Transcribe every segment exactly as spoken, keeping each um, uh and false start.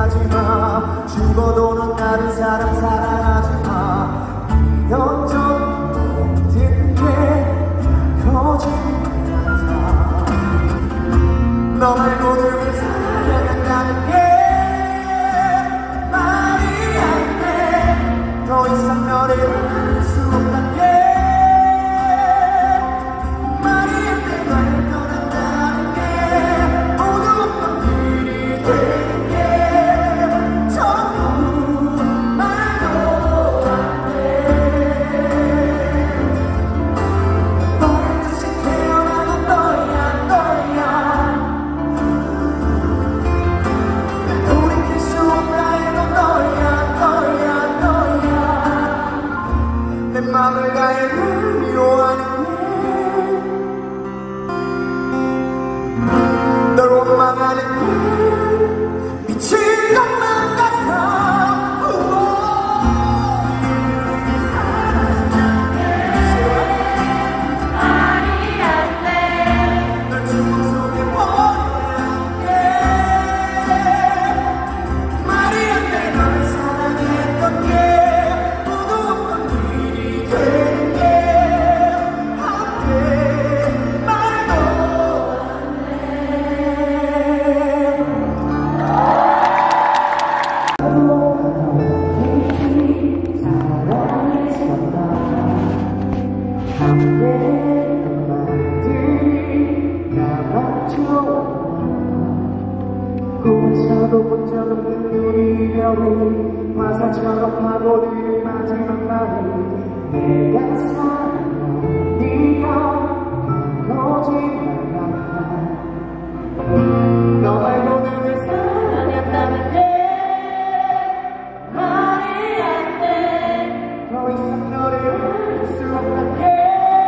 가지마. 죽어도 넌 다른 사람 사랑하지마. 연정 모든 게 거짓말 같아. 너 말고 누굴 사랑한다는 게 말이 안 돼. 더 이상 너를 알 수 없단 게 말이 안 돼. 널 떠난다는 게 모두 없던 일이 되는 게 전부 말도 안 돼. 너를 다시 태어나는 너야 너야. 날 돌이킬 수 없다 해도 너야 너야 너야. 내 맘을 다해 널 미워하는 널 원망하는 게 미친 것만 같아. 말이 안 돼. 널 주먹 속에 버려야 해. 말이 안 돼. 널 사랑했던 게 모두 없던 일이 되는 게 안 돼. 말도 안 돼. 함께했던 말들이 남았죠. 꿈에서도 본 적 없는 우리 별이 화살처럼 파고드는 마지막 말이 내가 사랑한 네가 거짓말 같아. 너 말고 누굴 사랑했다는 게 말이 안 돼. 더 이상 너를 알 수 없단 게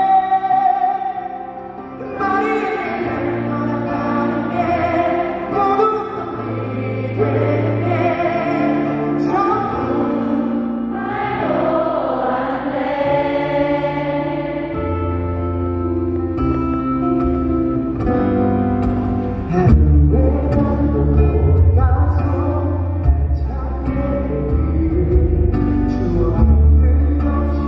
말이 안 돼. 떠나가는 게 모두 없던 일이 되는 게 전부 말도 안 돼. 하루에 밤도 가서 날 찾게 되기를 추억들 없이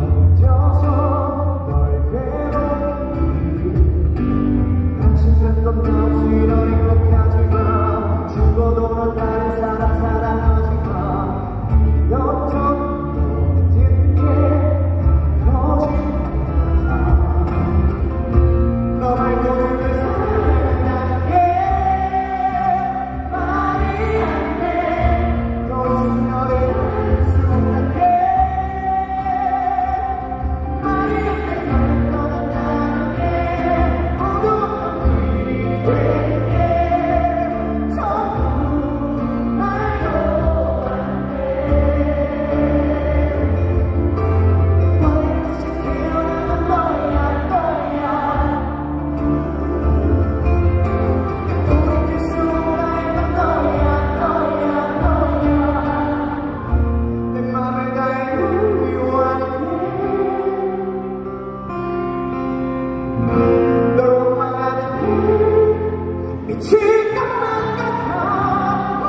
멈춰서 널 괴롭히기를. 당신은 넌 없이 널 행복하지마. 죽어도 넌 다른 사람 사랑하지마. 여전 모든 게 거짓말 같아. 너 말고 누굴 사랑한다는 게 말이 안 돼. 더 이상 너를 알 수 없단 게 말이 안 돼. 널 떠난다는 게 모두 없던 일이 되는 게 전부 말도 안 돼. 너를 다시 태어나는 너야 너야. 돌이킬 수 없다 해도 너야 너야 너야. 내 맘을 다해 널 미워하는 널 원망하는 게 미칠 것만 같아.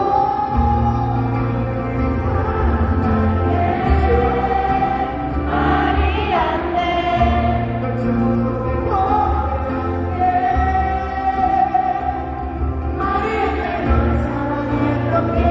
말이 안 돼. 널 주먹 속에 버려야 해. 말이 안 돼. 널 사랑했던 게